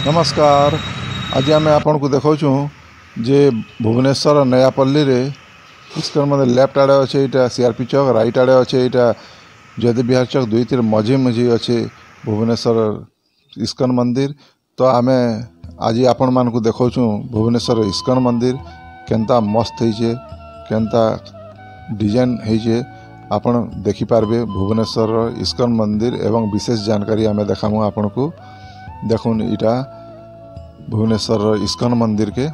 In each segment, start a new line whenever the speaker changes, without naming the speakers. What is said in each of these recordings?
नमस्कार। आज आम आपन को देखा जे भुवनेश्वर नयापल्ली रे इसकर मतलब लेफ्ट आड़े अच्छे यहाँ सीआरपी चौक, राइट आड़े अच्छे यहाँ जयदेव विहार चौक, दुई तीर मझी मझी अच्छे भुवनेश्वर इस्कन मंदिर। तो आम आज आपण मान को देखा भुवनेश्वर इस्कन मंदिर केनता मस्त होइछे, केनता डिजाइन होइछे आपण देखिपारे। भुवनेश्वर इस्कन मंदिर एवं विशेष जानकारी आम देखामु आपण को। देखुन इटा भुवनेश्वर इस्कन मंदिर के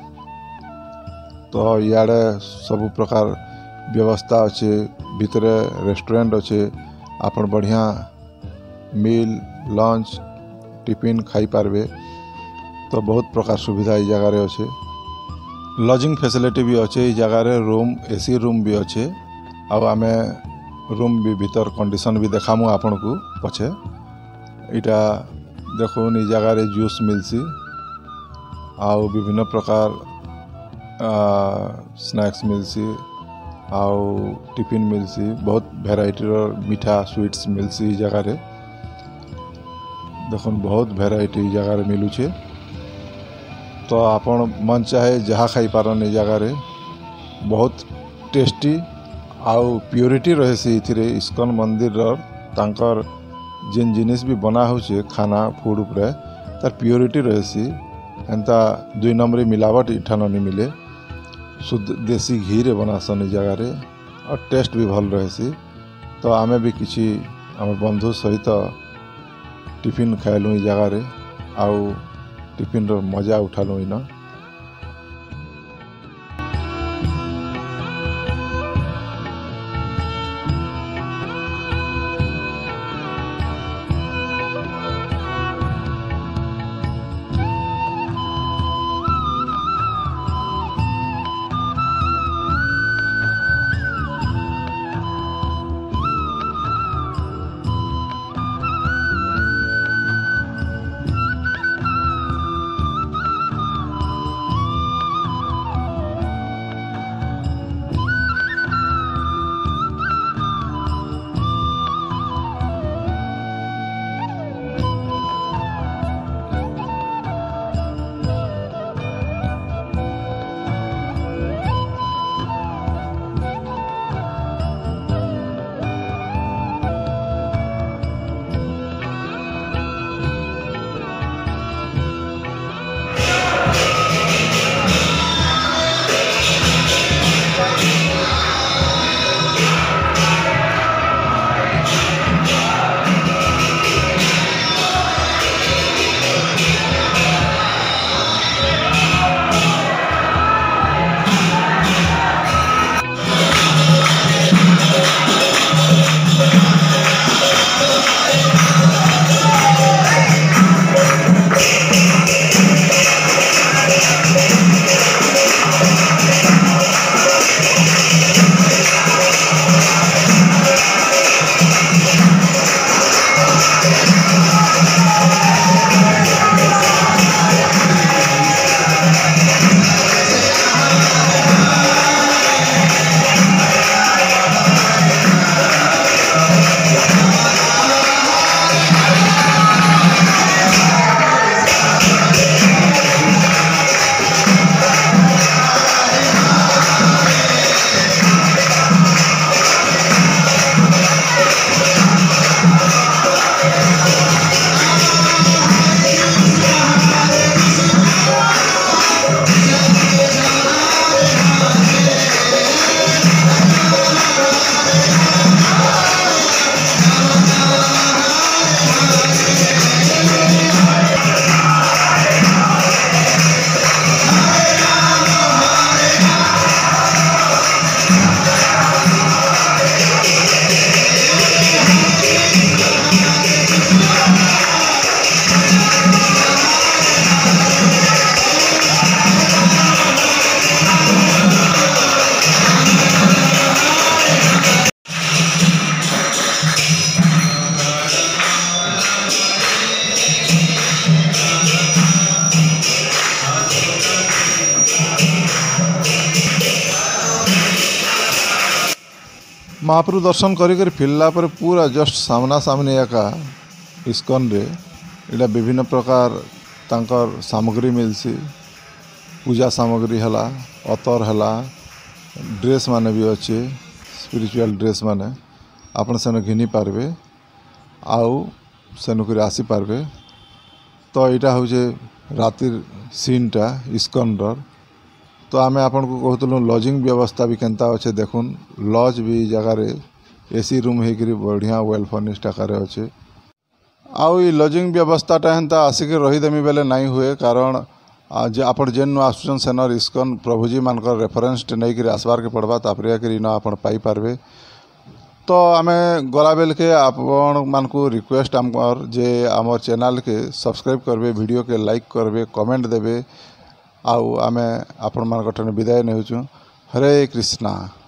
तो इे सबु प्रकार व्यवस्था अच्छे, भितर रेस्टोरेंट अच्छे, आपण बढ़िया मील लंच टिफिन खाई पारबे। तो बहुत प्रकार सुविधा ये जगार अच्छे, लॉजिंग फैसिलिटी भी अच्छे। इस जगार रूम एसी रूम भी अच्छे। आमे रूम भी भीतर कंडीशन भी देखामु आपण को पछे। इटा देखुन इ जगार जूस मिलसी, आउ विभिन्न प्रकार स्नैक्स मिलसी, आउ टिफिन मिलसी, बहुत भेराइटी मीठा स्वीट्स मिलसी। इ जगार देखुन बहुत भेराइटी जगार मिलुछे। तो आपण मन चाहे जहाँ खाई पारन। इ जगार बहुत टेस्टी आउ प्योरिटी रहे इथिरे। इस्कन मंदिर तांकर जिन जिनिस भी बना होचे खाना फूड उपरे तार प्योरिटी रहे। एंता दुई नंबरी मिलावट इठान नहीं मिले। शुद्ध देसी घी रे बनासन इ जगार और टेस्ट भी भल रहे। तो आमे भी किसी आम बंधु सहित टिफिन खाइलु इ जगार, आउ टिफिन रो मजा उठालु इना। महाप्रभु दर्शन करी फिरला पर पूरा जस्ट सामना सामने एका इस्कन रे इटा विभिन्न प्रकार तांकर सामग्री मिलसी पूजा सामग्री हला अतर हला ड्रेस माने भी अच्छे स्पिरिचुअल ड्रेस माने आपण सेन घिनी पारबे आउ सेनुक आसी पारबे। तो यहाँ हूँ रातिर सीनटा इस्कनर। तो आम आपन को कहतलु लॉजिंग व्यवस्था भी केनता अच्छे देखुन लॉज भी जगार एसी रूम होकर बढ़िया वेल फर्निश्ड आकार अच्छे। आउ ई लॉजिंग व्यवस्थाटा हेन्ता आसिक रहीदेमी बेले नहीं हुए कारण जे आप जेन आसुचन सेनर इस्कन प्रभुजी मानकर रेफरेन्स नहीं कर आसबार के पड़वा तापर इन आप पाइपारे। तो आम गला बेल के आपण मानकु रिक्वेस्ट आमर जे आमर चैनल के सब्सक्राइब करबे वीडियो के लाइक करबे कमेंट देबे आउ आमे आपण मान विदाय नेउछु। हरे कृष्णा।